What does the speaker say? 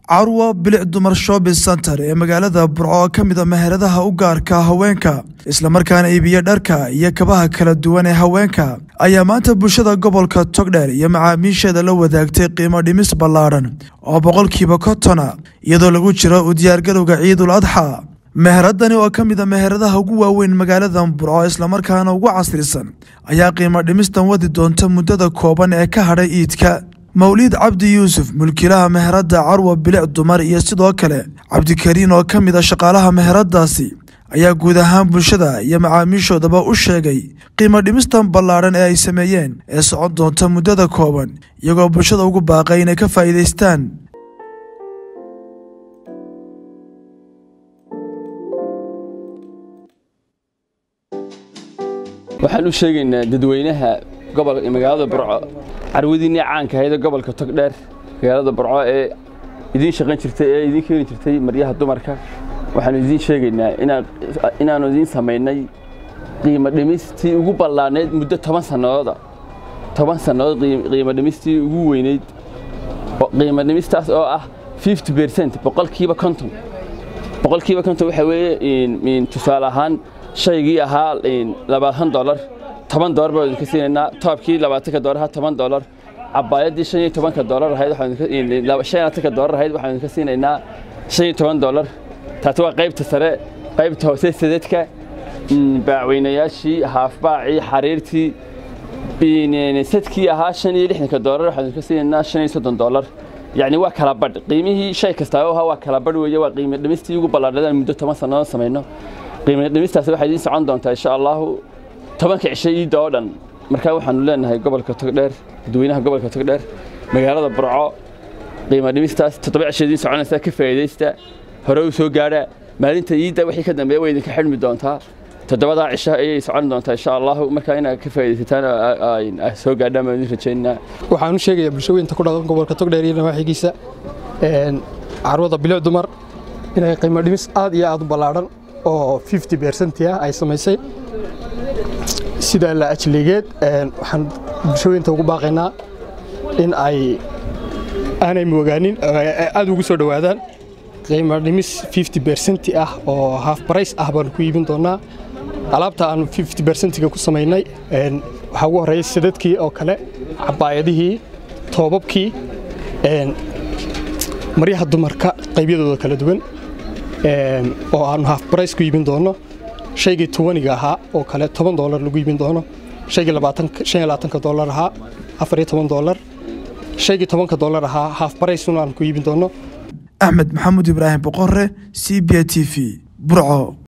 Carwa bilic dumar shopping center ee magaalada Burco ka mid ah meheradaha u gaarka haweenka isla markaana iibiyo dharka iyo kabaha kala duwan ee haweenka ayaa maanta bulshada gobolka Togdheer iyo macaamiisheeda la wadaagtay qiimo dhimis ballaaran oo boqolkiiba 50 iyadoo lagu jiro u diyaar garowga Ciidul Adha. meheradani oo ka mid ah meheradaha ugu waaweyn magaalada Burco isla markaana ugu casrisan ayaa qiimo dhimistan wadi doonta muddada kooban ee ka hadhay Ciidka. Mawlid Cabdi Yuusuf mulkiilaha meherada Carwa bilic dumar iyo sidoo kale Cabdi Kariin oo ka mid ah shaqaalaha meheradaasi ayaa guud ahaan bulshada iyo macaamiishoodaba u sheegay qiimo dhimistan ballaaran ee ay sameeyeen ee socon doonta muddada kooban iyagoo bulshada ugu baaqay inay ka faa'iideystaan. waxaan u sheegaynaa dadweynaha gobolka magaalada Burco carwadiina caanka ah ee gobolka Togdheer magaalada Burco ee idin shaqayn jirtay ee idin keenin jirtay maryaha dumarka waxaan idin sheegaynaa inaanu idin sameeynay qiimo dhimistii ugu ballaaneed muddo 10 sanadood qiimo dhimistii ugu weyneyd qiimo dhimistaas oo ah 50% boqolkiiba 50 waxa weeye in tusaale ahaan shaygii ahaa $20 $10 baan ka siinayna toobkii $20 ahaa $10 cabaayadii $15 ahayd $15 ahayd waxaan ka siinaynaa $15 taasi waa qaybta sare qaybta hoose sidadka baacweynayaashii haafbaaci xariirtii sadkii ahaa $60 waxaan ka siinaynaa $30 يعني waa kala badh qiimihii shay kasta waa kala badh weeye waa qiimo dhimistii ugu ballaaran muddo 10 sano sameeyno qiimo dhimistaas waxay idin socon doontaa insha Allah 10 cisho oo dhan marka waxaan leenahay gobolka Togdheer dadweynaha gobolka Togdheer magaalada Burco qiimo dhimistaas 7 cisho idin soconaysa ka faa'iideysta hore u soo gaara maalinta iida wixii ka dambeeyay way idin ka xidhmi doontaa 7 cisho ayay socon doontaa insha Allah marka inaad ka faa'iideysataan ay soo gaadhaan ma idin rajaynaa. waxaan u sheegayaa bulshooyinka ku dhaqan gobolka Togdheer iyo nawaaxigiisa carwada bilic dumar inay qiimo dhimis aad iyo aad u ballaaran oo 50% ay sameysay sida la ajligeed waxaan bulshooyinka ugu baaqaynaa in aanay mogaanin aad ugu soo dhawaadaan qiimo dhimis 50% ah oo half price ah baan ku iibin doonaa alaabta aan 50% ku sameynay waxa ugu horeeyay sidadkii oo kale cabaayadihii toobabkii maryaha dumarka qaybiyadooda kala duwan oo aan half price ku iibin doono shaygii 20 ahaa oo kale $10 lagu iibin doono shaygii $25 ahaa $14 shaygii $10 ahaa half price aan ku iibin doono. Ahmed Maxamuud Ibrahim Boqorre, CBA TV, Burco.